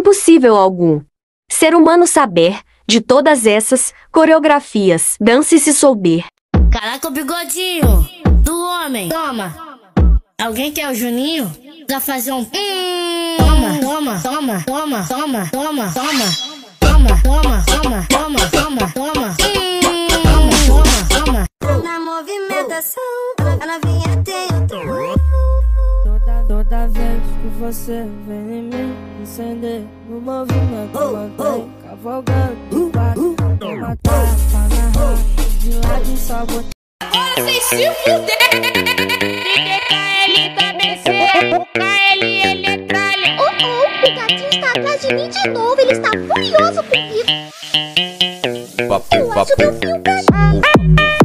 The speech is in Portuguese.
impossível algum ser humano saber de todas essas coreografias. Dance se souber. Caraca, o bigodinho do homem. Toma. Alguém quer o Juninho? Pra fazer um toma, toma, toma, toma, toma, toma, toma, toma, toma, toma, toma, toma, toma, toma. Na movimentação, a novinha tem o Toda vez que você vem em mim, incender no movimento, mantém cavalgando, bate, matar, na raiva, de lado e só botar. Agora vocês se fuder. KL da BC, o KL ele é tralha. O gatinho está atrás de mim de novo, ele está furioso comigo. Eu acho que eu fui um gatinho.